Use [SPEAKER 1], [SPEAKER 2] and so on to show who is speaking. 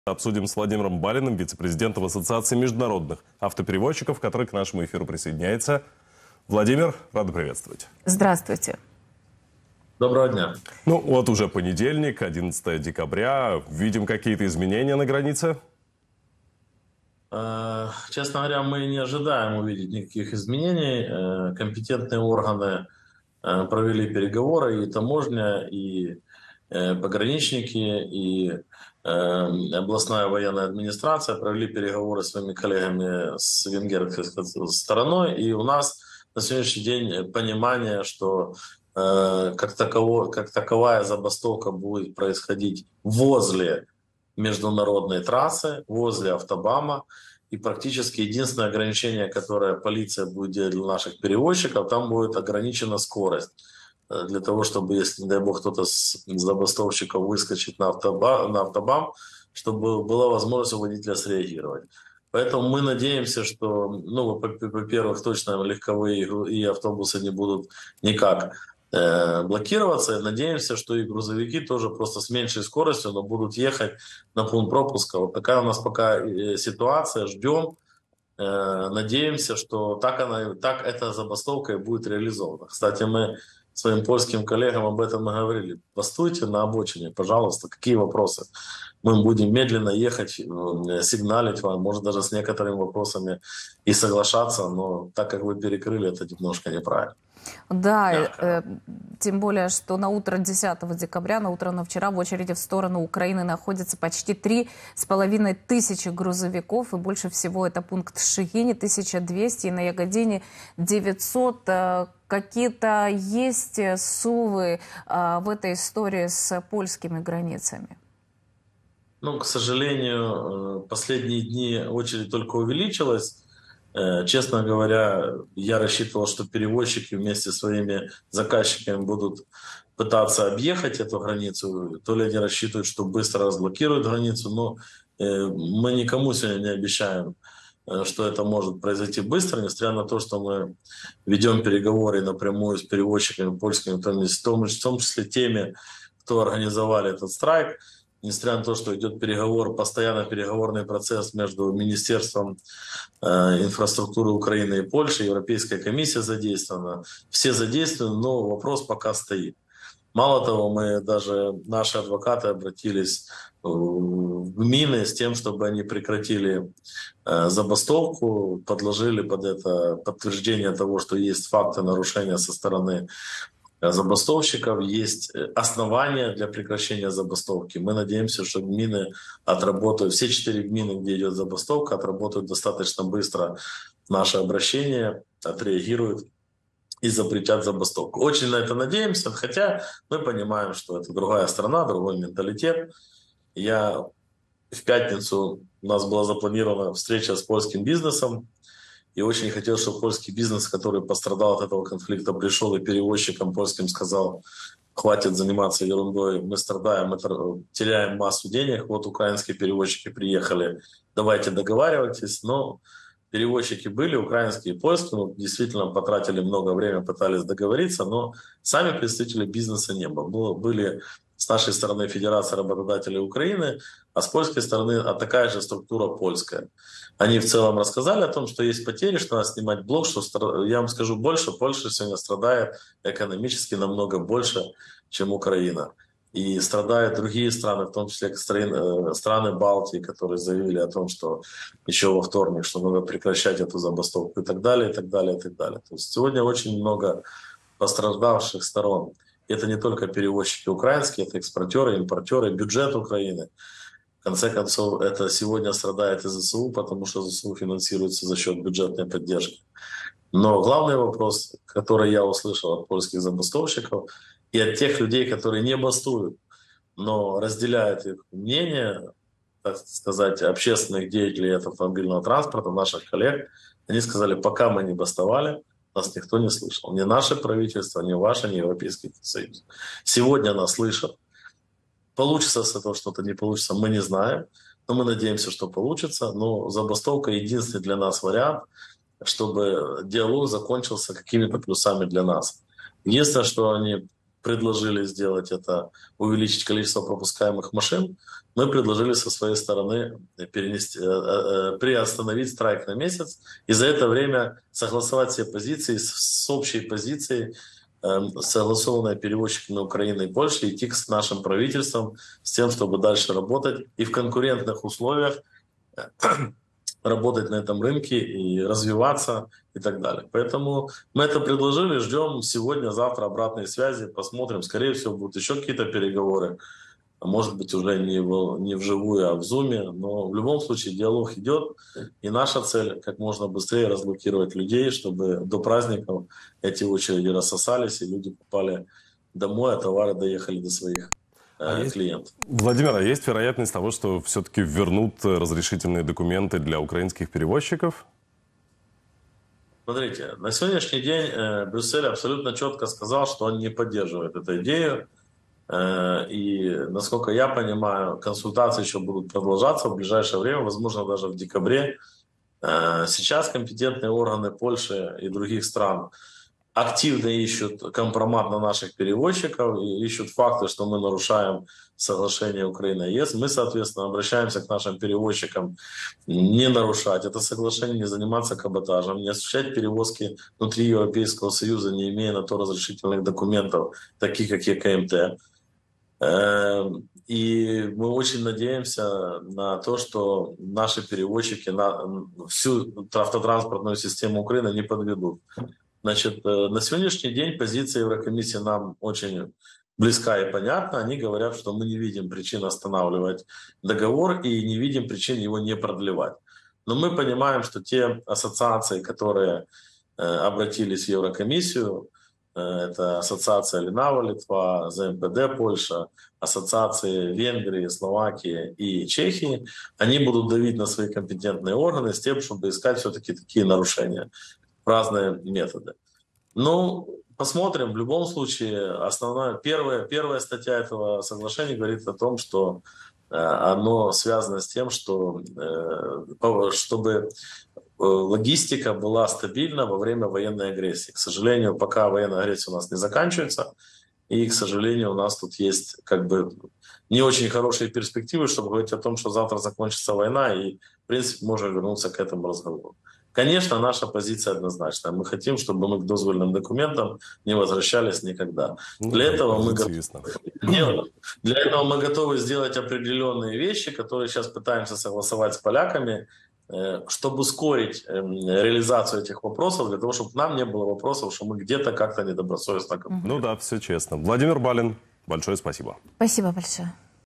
[SPEAKER 1] Обсудим с Владимиром Балиным, вице-президентом Ассоциации международных автоперевозчиков, который к нашему эфиру присоединяется. Владимир, рада приветствовать.
[SPEAKER 2] Здравствуйте.
[SPEAKER 3] Доброго дня.
[SPEAKER 1] Ну вот уже понедельник, 11 декабря. Видим какие-то изменения на границе?
[SPEAKER 3] Честно говоря, мы не ожидаем увидеть никаких изменений. Компетентные органы провели переговоры, и таможня, и пограничники, и областная военная администрация провели переговоры с своими коллегами с венгерской стороной, и у нас на сегодняшний день понимание, что как таковая забастовка будет происходить возле международной трассы, возле автобама. И практически единственное ограничение, которое полиция будет делать для наших перевозчиков, там будет ограничена скорость. Для того, чтобы, если, не дай бог, кто-то с забастовщиков выскочит на автобам, чтобы была возможность у водителя среагировать. Поэтому мы надеемся, что, во-первых, точно легковые и автобусы не будут никак блокироваться. Надеемся, что и грузовики тоже просто с меньшей скоростью, но будут ехать на пункт пропуска. Вот такая у нас пока ситуация. Ждем. Надеемся, что так эта забастовка и будет реализована. Кстати, мы своим польским коллегам об этом и говорили. Постойте на обочине, пожалуйста, какие вопросы? Мы будем медленно ехать, сигналить вам, может даже с некоторыми вопросами и соглашаться, но так как вы перекрыли, это немножко неправильно.
[SPEAKER 2] Да, тем более, что на утро 10 декабря, на утро на вчера в очереди в сторону Украины находится почти 3500 грузовиков, и больше всего это пункт в Шегине 1200, и на Ягодине 900. Какие-то есть сувы в этой истории с польскими границами?
[SPEAKER 3] К сожалению, последние дни очередь только увеличилась. Честно говоря, я рассчитывал, что перевозчики вместе со своими заказчиками будут пытаться объехать эту границу. То ли они рассчитывают, что быстро разблокируют границу, но мы никому сегодня не обещаем, что это может произойти быстро, несмотря на то, что мы ведем переговоры напрямую с перевозчиками польскими, в том числе теми, кто организовали этот страйк. Несмотря на то, что идет постоянно переговорный процесс между Министерством инфраструктуры Украины и Польши, Европейская комиссия задействована, все задействованы, но вопрос пока стоит. Мало того, наши адвокаты обратились в ГМИНы с тем, чтобы они прекратили забастовку, подложили под это подтверждение того, что есть факты нарушения со стороны забастовщиков, есть основания для прекращения забастовки. Мы надеемся, что гмины отработают, все 4 гмины, где идет забастовка, отработают достаточно быстро наше обращение, отреагируют и запретят забастовку. Очень на это надеемся, хотя мы понимаем, что это другая страна, другой менталитет. В пятницу у нас была запланирована встреча с польским бизнесом, и очень хотел, чтобы польский бизнес, который пострадал от этого конфликта, пришел и перевозчикам польским сказал: хватит заниматься ерундой, мы страдаем, мы теряем массу денег, вот украинские перевозчики приехали, давайте договаривайтесь. Но перевозчики были, украинские и польские, действительно потратили много времени, пытались договориться, но сами представители бизнеса не было. Были с нашей стороны Федерация работодателей Украины, а с польской стороны такая же структура польская. Они в целом рассказали о том, что есть потери, что надо снимать блок, что, я вам скажу больше, Польша сегодня страдает экономически намного больше, чем Украина. И страдают другие страны, в том числе страны Балтии, которые заявили о том, что еще во вторник, что надо прекращать эту забастовку и так далее, и так далее, и так далее. То есть сегодня очень много пострадавших сторон. И это не только перевозчики украинские, это экспортеры, импортеры, бюджет Украины. В конце концов, это сегодня страдает и ЗСУ, потому что ЗСУ финансируется за счет бюджетной поддержки. Но главный вопрос, который я услышал от польских забастовщиков и от тех людей, которые не бастуют, но разделяют их мнение, так сказать, общественных деятелей автомобильного транспорта, наших коллег, они сказали: пока мы не бастовали, нас никто не слышал. Ни наше правительство, ни ваше, ни Европейский Союз. Сегодня нас слышат. Получится с этого что-то, не получится, мы не знаем. Но мы надеемся, что получится. Но забастовка — единственный для нас вариант, чтобы диалог закончился какими-то плюсами для нас. Единственное, что они предложили сделать это, увеличить количество пропускаемых машин, мы предложили со своей стороны приостановить страйк на месяц и за это время согласовать все позиции с общей позицией, согласованной перевозчиками Украины и Польши, идти к нашим правительствам с тем, чтобы дальше работать и в конкурентных условиях работать на этом рынке и развиваться и так далее. Поэтому мы это предложили, ждем сегодня-завтра обратной связи, посмотрим. Скорее всего, будут еще какие-то переговоры. Может быть, уже не вживую, а в зуме. Но в любом случае диалог идет. И наша цель как можно быстрее разблокировать людей, чтобы до праздников эти очереди рассосались, и люди попали домой, а товары доехали до своих клиентов.
[SPEAKER 1] Владимир, а есть вероятность того, что все-таки вернут разрешительные документы для украинских перевозчиков?
[SPEAKER 3] Смотрите, на сегодняшний день Брюссель абсолютно четко сказал, что он не поддерживает эту идею. И, насколько я понимаю, консультации еще будут продолжаться в ближайшее время, возможно, даже в декабре. Сейчас компетентные органы Польши и других стран активно ищут компромат на наших перевозчиков, и ищут факты, что мы нарушаем соглашение Украины и ЕС. Мы, соответственно, обращаемся к нашим перевозчикам не нарушать это соглашение, не заниматься каботажем, не осуществлять перевозки внутри Европейского Союза, не имея на то разрешительных документов, таких как ЕКМТ. И мы очень надеемся на то, что наши перевозчики всю автотранспортную систему Украины не подведут. Значит, на сегодняшний день позиция Еврокомиссии нам очень близка и понятна. Они говорят, что мы не видим причин останавливать договор и не видим причин его не продлевать. Но мы понимаем, что те ассоциации, которые обратились в Еврокомиссию, это ассоциация Линава Литва, ЗМПД Польша, ассоциации Венгрии, Словакии и Чехии, они будут давить на свои компетентные органы с тем, чтобы искать все-таки такие нарушения, разные методы. Ну, посмотрим. В любом случае, первая статья этого соглашения говорит о том, что оно связано с тем, что чтобы логистика была стабильна во время военной агрессии. К сожалению, пока военная агрессия у нас не заканчивается, и, к сожалению, у нас тут есть как бы не очень хорошие перспективы, чтобы говорить о том, что завтра закончится война, и, в принципе, можем вернуться к этому разговору. Конечно, наша позиция однозначная. Мы хотим, чтобы мы к дозвольным документам не возвращались никогда. Для этого мы готовы сделать определенные вещи, которые сейчас пытаемся согласовать с поляками, чтобы ускорить реализацию этих вопросов, для того, чтобы нам не было вопросов, что мы где-то как-то недобросовестно.
[SPEAKER 1] Ну да, все честно. Владимир Балин, большое спасибо.
[SPEAKER 2] Спасибо большое.